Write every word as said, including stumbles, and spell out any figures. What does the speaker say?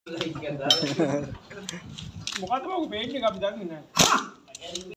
Mukha to ako pain niya, kapitan mo na.